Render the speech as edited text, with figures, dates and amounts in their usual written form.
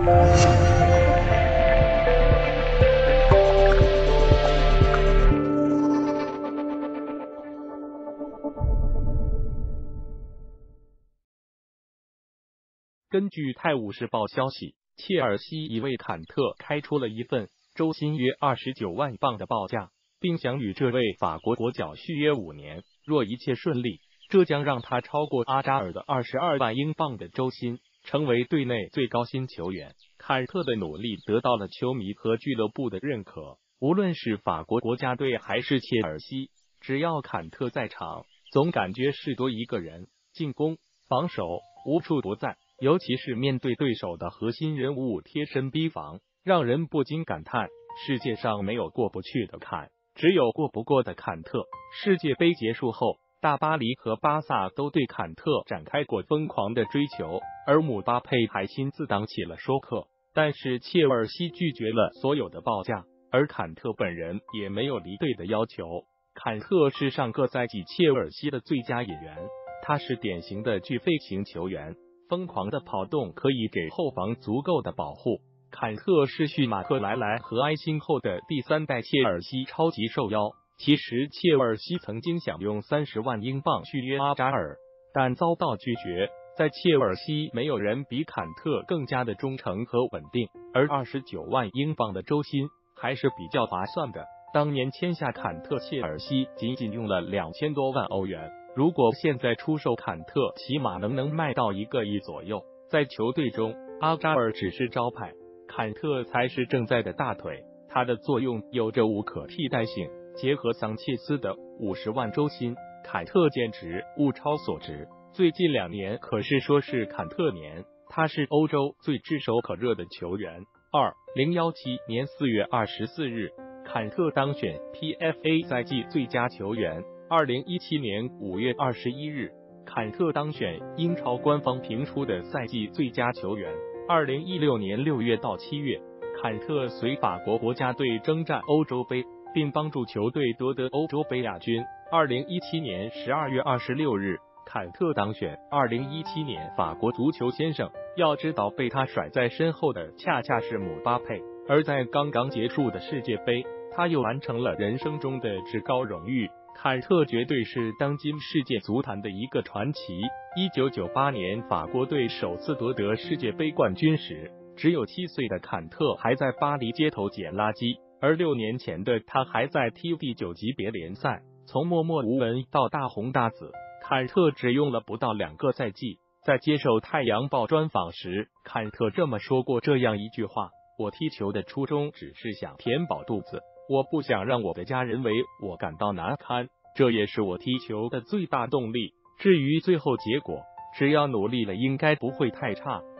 根据《泰晤士报》消息，切尔西已为坎特开出了一份周薪约29万镑的报价，并想与这位法国国脚续约5年。若一切顺利，这将让他超过阿扎尔的22万英镑的周薪，成为队内最高薪球员。坎特的努力得到了球迷和俱乐部的认可，无论是法国国家队还是切尔西，只要坎特在场，总感觉是多一个人，进攻、防守无处不在。尤其是面对对手的核心人物贴身逼防，让人不禁感叹，世界上没有过不去的坎，只有过不过的坎特。世界杯结束后，大巴黎和巴萨都对坎特展开过疯狂的追求，而姆巴佩还亲自当起了说客。但是切尔西拒绝了所有的报价，而坎特本人也没有离队的要求。坎特是上个赛季切尔西的最佳引援，他是典型的巨飞型球员。疯狂的跑动可以给后防足够的保护。坎特是续马克莱莱和埃辛后的第3代切尔西超级受邀。其实切尔西曾经想用30万英镑续约阿扎尔，但遭到拒绝。在切尔西，没有人比坎特更加的忠诚和稳定，而29万英镑的周薪还是比较划算的。当年签下坎特，切尔西仅仅用了2000多万欧元。如果现在出售坎特，起码能卖到1个亿左右。在球队中，阿扎尔只是招牌，坎特才是正在的大腿，他的作用有着无可替代性。结合桑切斯的50万周薪，坎特简直物超所值。最近2年可是说是坎特年，他是欧洲最炙手可热的球员。2017年4月24日，坎特当选 PFA 赛季最佳球员。2017年5月21日，坎特当选英超官方评出的赛季最佳球员。2016年6月到7月，坎特随法国国家队征战欧洲杯，并帮助球队夺得欧洲杯亚军。2017年12月26日，坎特当选2017年法国足球先生。要知道，被他甩在身后的恰恰是姆巴佩，而在刚刚结束的世界杯，他又完成了人生中的至高荣誉。坎特绝对是当今世界足坛的一个传奇。1998年法国队首次夺得世界杯冠军时，只有7岁的坎特还在巴黎街头捡垃圾，而6年前的他还在踢第9级别联赛。从默默无闻到大红大紫，坎特只用了不到2个赛季。在接受《太阳报》专访时，坎特这么说过这样一句话：我踢球的初衷只是想填饱肚子，我不想让我的家人为我感到难堪，这也是我踢球的最大动力。至于最后结果，只要努力了，应该不会太差。